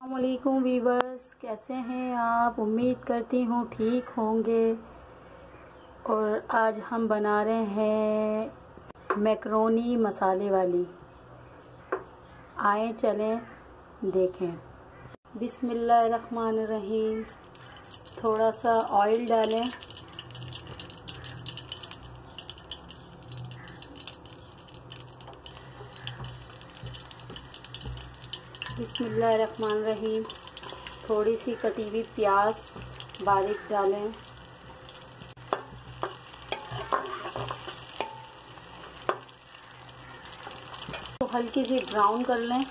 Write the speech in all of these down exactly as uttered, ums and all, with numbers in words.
अस्सलामुअलैकुम वीवर्स, कैसे हैं आप। उम्मीद करती हूँ ठीक होंगे। और आज हम बना रहे हैं मैकरोनी मसाले वाली। आए चलें देखें। बिस्मिल्लाहिर्रहमानिर्रहीम। थोड़ा सा ऑयल डालें। बिस्मिल्लाहिर्रहमानिर्रहीम। थोड़ी सी कटी हुई प्याज बारीक डालें। तो हल्की सी ब्राउन कर लें।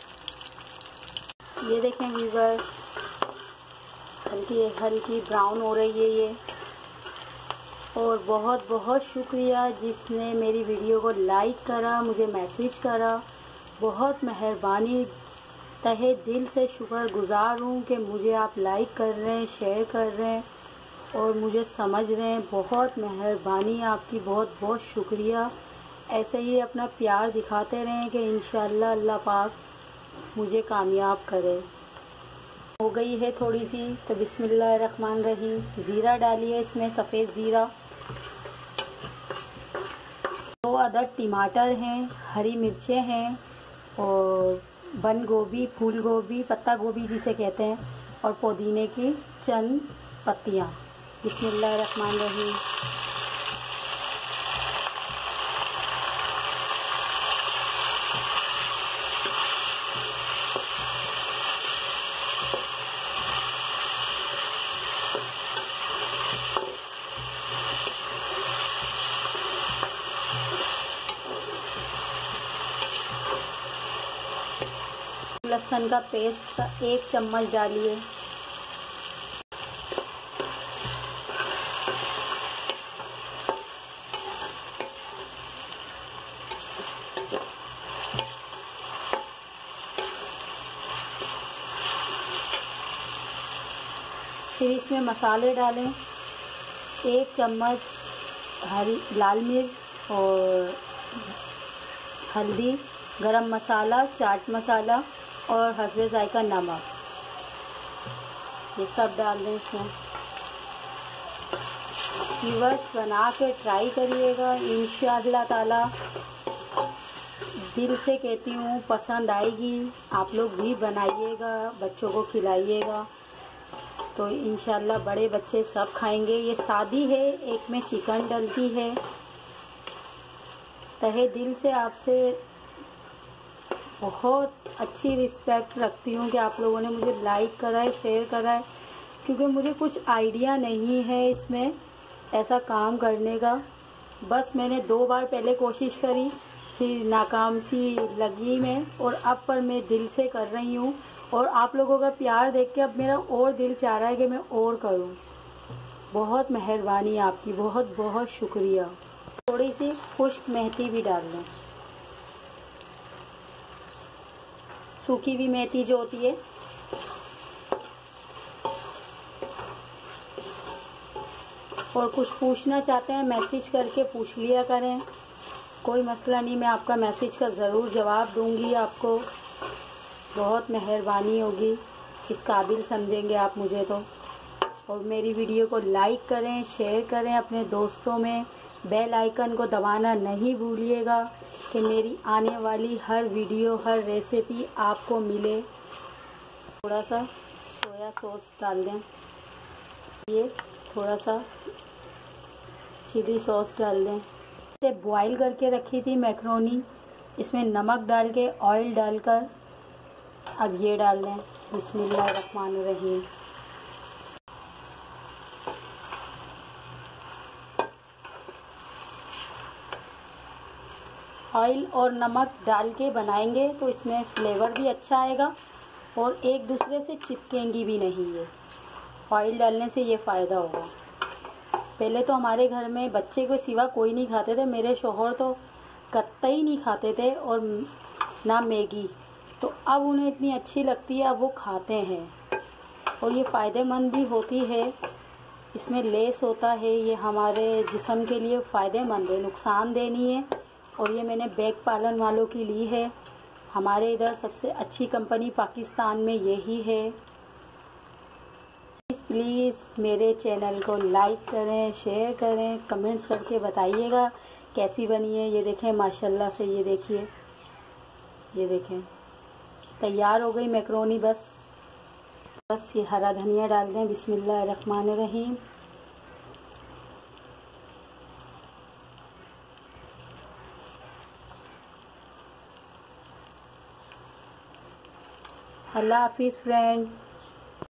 ये देखें व्यूअर्स, हल्की हल्की ब्राउन हो रही है ये। और बहुत बहुत शुक्रिया जिसने मेरी वीडियो को लाइक करा, मुझे मैसेज करा। बहुत मेहरबानी, तहे दिल से शुक्रगुजार हूँ कि मुझे आप लाइक कर रहे हैं, शेयर कर रहे हैं और मुझे समझ रहे हैं। बहुत मेहरबानी आपकी, बहुत बहुत शुक्रिया। ऐसे ही अपना प्यार दिखाते रहें कि इंशाअल्लाह अल्लाह पाक मुझे कामयाब करे। हो गई है थोड़ी सी, तो बिस्मिल्लाहिर्रहमानिर्रहीम। ज़ीरा डालिए इसमें, सफ़ेद ज़ीरा। दो अदद टमाटर हैं, हरी मिर्चें हैं और बंद गोभी, फूल गोभी, पत्ता गोभी जिसे कहते हैं, और पुदीने की चंद पत्तियाँ। बिस्मिल्लाहिर्रहमानिर्रहीम। लहसुन का पेस्ट का एक चम्मच डालिए। फिर इसमें मसाले डालें। एक चम्मच हरी लाल मिर्च और हल्दी, गरम मसाला, चाट मसाला और हस्बे जायका नमक, ये सब डाल दें इसमें। व्यूअर्स, बना के ट्राई करिएगा, इंशाअल्लाह ताला दिल से कहती हूँ पसंद आएगी। आप लोग भी बनाइएगा, बच्चों को खिलाइएगा, तो इंशाअल्लाह बड़े बच्चे सब खाएंगे। ये सादी है, एक में चिकन डलती है। तहे दिल से आपसे बहुत अच्छी रिस्पेक्ट रखती हूँ कि आप लोगों ने मुझे लाइक करा है, शेयर करा है, क्योंकि मुझे कुछ आइडिया नहीं है इसमें ऐसा काम करने का। बस मैंने दो बार पहले कोशिश करी, फिर नाकाम सी लगी मैं, और अब पर मैं दिल से कर रही हूँ। और आप लोगों का प्यार देख के अब मेरा और दिल चाह रहा है कि मैं और करूँ। बहुत मेहरबानी आपकी, बहुत बहुत शुक्रिया। थोड़ी सी खुश्क मेथी भी डाल लें, सूखी हुई मेथी जो होती है। और कुछ पूछना चाहते हैं मैसेज करके पूछ लिया करें, कोई मसला नहीं। मैं आपका मैसेज का ज़रूर जवाब दूंगी आपको। बहुत मेहरबानी होगी, इस काबिल समझेंगे आप मुझे तो। और मेरी वीडियो को लाइक करें, शेयर करें अपने दोस्तों में। बेल आइकन को दबाना नहीं भूलिएगा कि मेरी आने वाली हर वीडियो, हर रेसिपी आपको मिले। थोड़ा सा सोया सॉस डाल दें, ये थोड़ा सा चिली सॉस डाल दें। इसे बॉईल करके रखी थी मैकरोनी, इसमें नमक डाल के ऑयल डालकर अब ये डाल दें। बिस्मिल्लाहिर्रहमानिर्रहीम। ऑयल और नमक डाल के बनाएंगे तो इसमें फ्लेवर भी अच्छा आएगा और एक दूसरे से चिपकेंगी भी नहीं। ये ऑयल डालने से ये फ़ायदा होगा। पहले तो हमारे घर में बच्चे के सिवा कोई नहीं खाते थे। मेरे शोहर तो कतई नहीं खाते थे, और ना मैगी। तो अब उन्हें इतनी अच्छी लगती है, अब वो खाते हैं। और ये फ़ायदेमंद भी होती है, इसमें लेस होता है, ये हमारे जिस्म के लिए फ़ायदेमंद है, नुकसानदेह नहीं है। और ये मैंने बैग पालन वालों की ली है, हमारे इधर सबसे अच्छी कंपनी पाकिस्तान में यही है। प्लीज़ प्लीज़ मेरे चैनल को लाइक करें, शेयर करें, कमेंट्स करके बताइएगा कैसी बनी है। ये देखें माशाल्लाह से, ये देखिए, ये देखें तैयार हो गई मैक्रोनी। बस बस ये हरा धनिया डाल दें। बिस्मिल्लाहिर्रहमानिर्रहीम। अल्लाह हाफिज़ फ्रेंड।